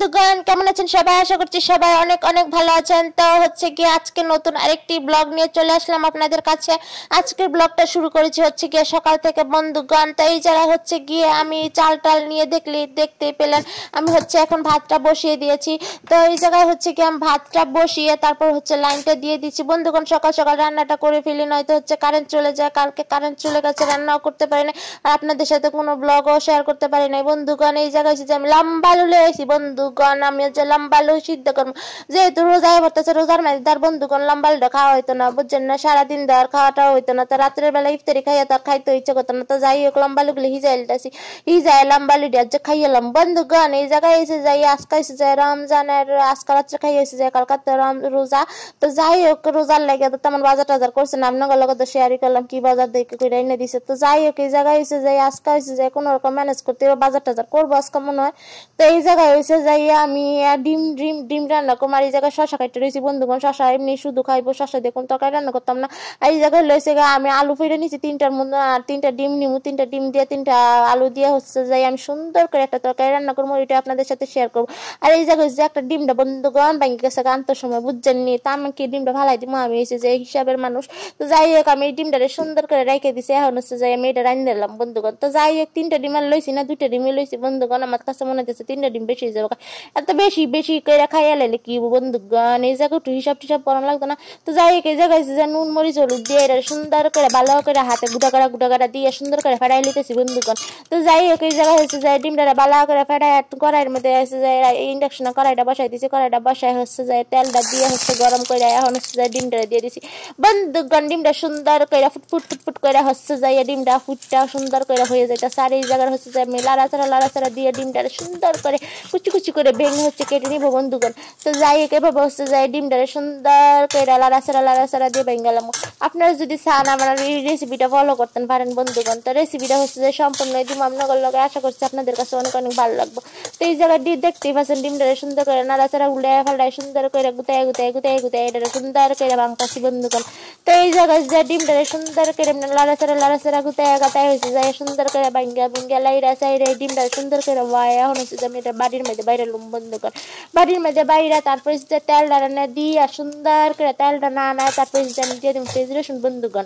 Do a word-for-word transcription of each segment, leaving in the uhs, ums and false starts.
বন্ধুগণ কেমন আছেন সবাই? আশা করছি সবাই অনেক অনেক ভালো আছেন। তো হচ্ছে কি আজকে নতুন আরেকটি ব্লগ নিয়ে চলে আসলাম আপনাদের কাছে। আজকের ব্লগটা শুরু করেছি হচ্ছে গিয়ে সকাল থেকে বন্ধুগণ। তো এই যারা হচ্ছে গিয়ে আমি চাল টাল নিয়ে দেখলি দেখতেই পেলেন আমি হচ্ছে এখন ভাতটা বসিয়ে দিয়েছি। তো এই জায়গায় হচ্ছে কি আমি ভাতটা বসিয়ে তারপর হচ্ছে লাইনটা দিয়ে দিচ্ছি বন্ধুগণ। সকাল সকাল রান্নাটা করে ফেলি, নয়তো হচ্ছে কারেন্ট চলে যায়। কালকে কারেন্ট চলে গেছে, রান্নাও করতে পারি না আর আপনাদের সাথে কোনো ব্লগও শেয়ার করতে পারি না বন্ধুগণ। এই জায়গায় যে আমি লম্বা আলু লয়েছি বন্ধুগণ, আমি হচ্ছে লম্বা আলু সিদ্ধ করবো, যেহেতু রোজায় ভরতেছে রোজার মাঝে তার বন্ধুগণ লম্বা আলুটা খাওয়া হইতো না, বুঝছেন না, সারাদিন দেওয়ার খাওয়াটাও হইতো না। তো রাত্রের বেলা ইফতারি খাইয়া তার খাইতে ইচ্ছে করতো না। তো যাই হোক লম্বা আলুগুলো হিজাইলতেছি, হিজায় লম্বা আলু দিয়ে খাইয়ালাম বন্ধুগণ। এই জায়গায় এসে যাই আজকে এসে যায় রমজানের, আজকে রাত্রে খাইয়া এসে যায় কালকাতে রম রোজা। তো যাই হোক রোজার লাগে তো তেমন বাজার টাজার করছে না, আপনার লগে তো শেয়ারই করলাম কি বাজার দেখে করে এনে দিছে। তো যাই হোক এই জায়গায় এসে যাই আজকে এসে যায় কোনো রকম ম্যানেজ করতে বাজার টাজার করবো আজকে মনে হয়। তো এই জায়গায় হয়েছে যাই আমি ডিম ডিম ডিম রান্না করবো। আর এই জায়গায় শশা খাইতে রয়েছি বন্ধুগণ, শশা এমনি শুধু খাইবো, শশা দেখুন তরকারি রান্না করতাম না। আর এই জায়গায় লইছে গা আমি আলু ফিরে নিচ্ছি তিনটার মধ্যে, আর তিনটা ডিম নিমু, তিনটা ডিম দিয়ে তিনটা আলু দিয়ে হচ্ছে যাই আমি সুন্দর করে একটা তরকারি রান্না করবো, এটা আপনাদের সাথে শেয়ার করবো। আর এই জায়গায় যে একটা ডিমটা বন্ধুগণ ভাঙি গেছে আনতে সময় বুঝছেন নি, তা আমাকে ডিমটা ভালাই দিব আমি এসে যে হিসাবের মানুষ। তো যাই হোক আমি এই ডিমটা সুন্দর করে রেখে দিছি, এখন হচ্ছে যাই আমি এটা রান্না দিলাম বন্ধুগণ। তো যাই হোক তিনটা ডিম আর লইছি না দুইটা ডিমই লইছি বন্ধুগণ, আমার কাছে মনে হচ্ছে তিনটা ডিম বেশি হয়ে যাবে, এত বেশি বেশি করে খাইয়া লাইলে কি বন্ধুগণ এই জায়গায় একটু হিসাব টিসাব করা লাগতো না। তো যাই হোক এই জায়গায় যে নুন মরিচ হলুদ দিয়ে এটা সুন্দর করে ভালো করে হাতে গুটা করা গুটা করা দিয়ে সুন্দর করে ফেটাই লিতেছি বন্ধুগণ। তো যাই হোক এই জায়গায় হচ্ছে যাই ডিমটা ভালো করে ফেটাই কড়াইয়ের মধ্যে হচ্ছে যাই ইন্ডাকশনে কড়াইটা বসাই দিছি, কড়াইটা বসাই হচ্ছে যাই তেলটা দিয়ে হচ্ছে গরম করে এখন হচ্ছে যাই ডিমটা দিয়ে দিছি বন্ধুগণ। ডিমটা সুন্দর করে ফুটফুট ফুটফুট করে হচ্ছে যাই ডিমটা ফুটটা সুন্দর করে হয়ে যাইতেছে। আর এই জায়গায় হচ্ছে যাই আমি লাড়াচাড়া লাড়াচাড়া দিয়ে ডিমটা সুন্দর করে কুচি কুচি করে ভেঙে হচ্ছে কেটে নিবো বন্ধুগণ। তো যাই হোক এভাবে হচ্ছে যাই ডিমটা সুন্দর করে লাড়াচাড়া লাড়াচাড়া দিয়ে ভেঙে গেলাম। আপনারা যদি চান আমার এই রেসিপিটা ফলো করতে পারেন বন্ধুগণ। তো রেসিপিটা হচ্ছে যে সম্পূর্ণ ডিম আপনাদের লগে আশা করছি আপনাদের কাছে অনেক অনেক ভালো লাগবে। তো এই জায়গায় ডিম দেখতেই পাচ্ছেন ডিমটা সুন্দর করে নাড়াচাড়া উল্টে ফাল্টায় সুন্দর করে গুতায় গুতায় গুতায় গুতায় এটা সুন্দর করে ভাঙতাছি বন্ধুগণ। তো এই জায়গায় যে ডিমটা সুন্দর করে লাড়াচাড়া লাড়াচাড়া গুতায় গাতায় হয়েছে যাই সুন্দর করে ভাঙ্গা ভুঙ্গা লাইরা সাইরা ডিমটা সুন্দর করে ওয়াই এখন হচ্ছে যে আমি এটা বাড়ির মধ্যে বাইরে লুম বন্ধুগণ। বাড়ির মধ্যে বাইরে তারপরে যে তেলটা রান্না দিয়ে সুন্দর করে তেলটা না না তারপরে যে আমি দিয়ে দিব পেঁয়াজ রসুন বন্ধুগণ।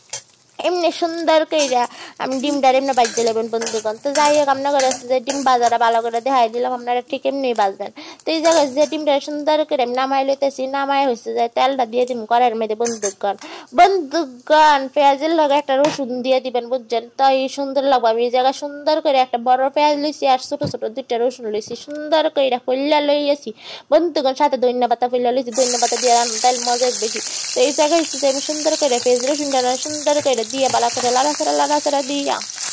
এমনি সুন্দর করে আমি ডিমটা এমনি বাজতে লাগবেন বন্ধুগণ। তো যাই হোক আপনার যে ডিম বাজারা ভালো করে দেখাই দিলাম, আপনারা ঠিক এমনি বাজবেন। তো এই জায়গায় যে ডিমটা সুন্দর করে আমি নামাই লইতেছি, নামাই হচ্ছে যে তেলটা দিয়ে দিব কড়াইয়ের মধ্যে বন্ধুগণ। বন্ধুগণ পেঁয়াজের লগে একটা রসুন দিয়ে দিবেন বুঝছেন, তো এই সুন্দর লাগবে। আমি এই জায়গায় সুন্দর করে একটা বড় পেঁয়াজ লইছি আর ছোট ছোট দুইটা রসুন লইছি, সুন্দর করে ফইলা লইয়াছি বন্ধুগণ, সাথে ধনিয়া পাতা ফইলা লইছি, ধনিয়া পাতা দিয়ে তেল মজা বেশি। তো এই জায়গায় আমি সুন্দর করে পেঁয়াজ রসুনটা সুন্দর করে দিয়ে বালা করে লাড়াচাড়া লাড়াচাড়া দিয়া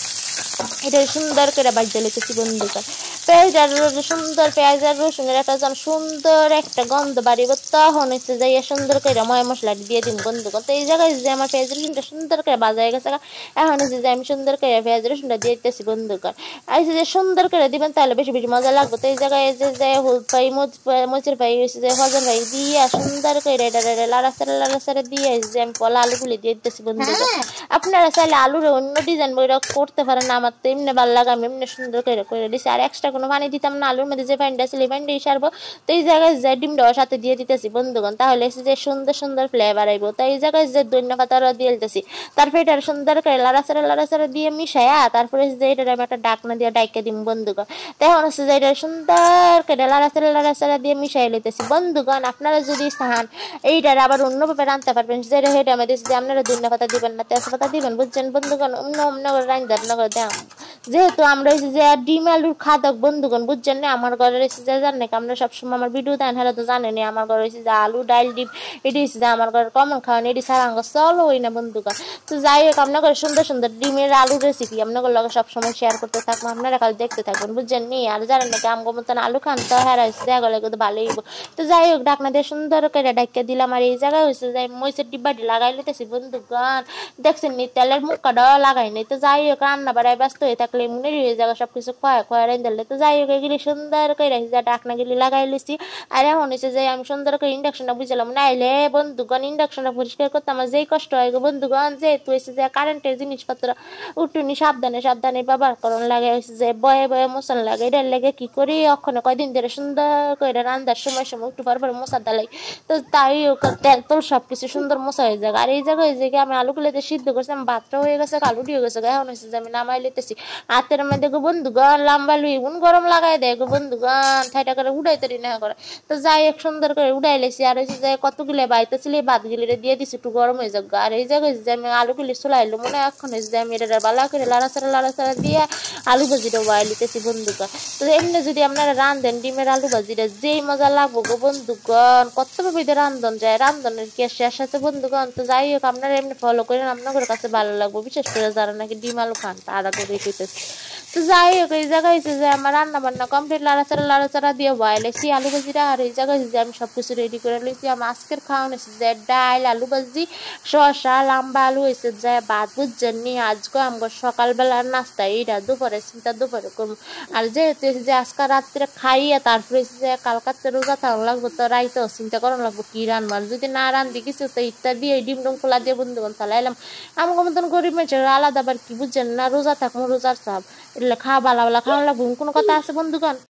এটা সুন্দর করে বাজতে লেগেছি বন্ধুগণ। পেঁয়াজ আর সুন্দর পেঁয়াজ আর রসুনের একটা যেন সুন্দর একটা গন্ধ বাড়িব, তখন হচ্ছে যাইয়া সুন্দর করে ময় মশলাটি দিয়ে দিন বন্ধুগণ। তো এই জায়গায় যে আমার পেঁয়াজ রসুনটা সুন্দর করে বাজা হয়ে গেছে, এখন হচ্ছে যে আমি সুন্দর করে পেঁয়াজ রসুনটা দিয়ে দিতেছি বন্ধুগণ। আর যে সুন্দর করে দিবেন তাহলে বেশি বেশি মজা লাগবে। তো এই জায়গায় যে যে হলুদ পাই মরিচের পাই হয়েছে যে ফজর পাই দিয়ে সুন্দর করে এটা লাড়াচাড়া লাড়াচাড়া দিয়ে যে আমি কলা আলুগুলি দিয়ে দিতেছি বন্ধুগণ। আপনারা চাইলে আলুর অন্য ডিজাইন বইটা করতে পারেন, আমার তো এমনি ভালো লাগে আমি এমনি সুন্দর করে করে দিচ্ছি। আর এক্সট্রা কোনো পানি দিতাম না, আলুর মধ্যে যে পানিটা ছিল এই পানিটাই সারবো। তো এই জায়গায় যে ডিমটাও সাথে দিয়ে দিতেছি বন্ধুগণ, তাহলে যে সুন্দর সুন্দর ফ্লেভার আইব। তো এই জায়গায় যে ধনিয়া পাতাটা দিয়ে দিতেছি, তারপরে এটা সুন্দর করে লাড়াচাড়া লাড়াচাড়া দিয়ে মিশাইয়া তারপরে যে এটা আমি একটা ডাকনা দিয়ে ডাইকে দিম বন্ধুগণ। তখন হচ্ছে যে এটা সুন্দর করে লাড়াচাড়া লাড়াচাড়া দিয়ে মিশাই লইতেছি বন্ধুগণ। আপনারা যদি চান এইটার আবার অন্যভাবে রাঁধতে পারবেন, যেটা হেঁটে আমি দিচ্ছি যে আপনারা ধনিয়া পাতা দিবেন না তেজপাতা দিবেন বুঝছেন বন্ধুগণ, অন্য অন্য করে রাঁধতে আপনার দেন। যেহেতু আমরা হচ্ছে যে ডিম আলুর খাদক বন্ধুগণ বুঝছেন না, আমার ঘরে রয়েছে যে জানেন আমরা সবসময় আমার ভিডিও দেন হলে তো জানেনি আমার ঘরে হয়েছে যে আলু ডাইল ডিম এটি হচ্ছে যে আমার ঘরে কমন খাওয়ানি, এটি ছাড়া আমার চলো ওই না বন্ধুগণ। তো যাই হোক আপনার ঘরে সুন্দর সুন্দর ডিমের আলুর রেসিপি আপনার লগে সবসময় শেয়ার করতে থাকবো, আপনারা খালি দেখতে থাকবেন বুঝছেন নি। আর জানেন নাকি আমগো মতন আলু খান তো হ্যাঁ হয়েছে দেখা গেলে কিন্তু ভালোই হইব। তো যাই হোক ডাকনা দিয়ে সুন্দর করে ডাইকে দিলাম। আর এই জায়গায় হয়েছে যে মরিচের ডিব্বাটি লাগাই লইতেছি বন্ধুগণ, দেখছেন নি তেলের মুখটা লাগাই নি। তো যাই হোক রান্না করায় ব্যস্ত হয়ে থাকলে মনে হয়ে যাবে সবকিছু খয়া খয়া রাইন দিলে। তো যাই হোক এগুলি সুন্দর করে রাখি যা ডাকনা গেলি লাগাই লিছি। আর এখন হচ্ছে যে আমি সুন্দর করে ইন্ডাকশনটা বুঝলাম নাইলে বন্ধুগণ ইন্ডাকশনটা পরিষ্কার করতে আমার যেই কষ্ট হয় গো বন্ধুগণ, যেহেতু হয়েছে যে কারেন্টের জিনিসপত্র উঠুনি সাবধানে সাবধানে ব্যবহার করন লাগে, হয়েছে যে বয়ে বয়ে মশান লাগে। এটার লেগে কি করি ওখানে কয়দিন ধরে সুন্দর করে রান্নার সময় সময় একটু পর পর মশা দালাই। তো তাই তেল তোল সবকিছু সুন্দর মশা হয়ে যায়। আর এই জায়গায় হয়েছে কি আমি আলুগুলোতে সিদ্ধ করছিলাম, ভাতটা হয়ে গেছে আলুটি হয়ে গেছে। এখন হয়েছে যে আমি নামাই লিতেছি হাতের মধ্যে গো বন্ধুগণ লম্বা লুই গুন গরম লাগাই দেয় গো বন্ধুগণ, ঠাইটা করে উড়াই তৈরি না করে। তো যাই এক সুন্দর করে উড়াই লেছি। আর হয়েছে যে কতগুলো বাইতে ছিল এই ভাতগুলি দিয়ে দিছি একটু গরম হয়ে যাক। আর এই জায়গায় যে আমি আলুগুলি চুলাইলো মনে হয় এখন হয়েছে যে আমি এটা বালা করে লাড়াচাড়া লাড়াচাড়া দিয়ে আলু ভাজিটা বাই লিতেছি বন্ধুগণ। তো এমনি যদি আপনারা রান্ধেন ডিমের আলু ভাজিটা যেই মজা লাগবো গো বন্ধুগণ, কতভাবে রান্ধন যায়, রান্ধনের কি শেষ আছে বন্ধুগণ। তো যাই হোক আপনারা এমনি ফলো করেন, আপনাদের কাছে ভালো লাগবে, বিশেষ করে যারা নাকি ডিম আলু খান তারা করে দিতেছে। তো যাই হোক এই জায়গায় হয়েছে যে আমার রান্না বান্না কমপ্লিট, লাড়াচাড়া লাড়াচাড়া দিয়ে বয়েলেছি আলু ভাজিটা। আর এই জায়গায় যে আমি সবকিছু রেডি করে লইছি। আমার আজকের খাওয়ান হয়েছে যে ডাল আলু ভাজি শসা লম্বা আলু হয়েছে যে ভাত বুঝছেন নি আজকে আমার সকালবেলার নাস্তা এইটা, দুপুরে চিন্তা দুপুরে করবো। আর যেহেতু যে আজকে রাত্রে খাইয়া তারপরে যে কালকাতে রোজা থাকা লাগবো, তো রাইতেও চিন্তা করা লাগবো কি রান্নার, যদি না রান্ধি কিছু তো ইত্যাদি এই ডিম ডুম খোলা দিয়ে বন্ধুগণ চালাইলাম। আমার মতন গরিব মানুষের আলাদা আবার কি বুঝছেন না, রোজা থাকবো রোজার সব এগুলো খাওয়া বালা বালা খাওয়া লাগবো কোনো কথা আছে বন্ধুগণ।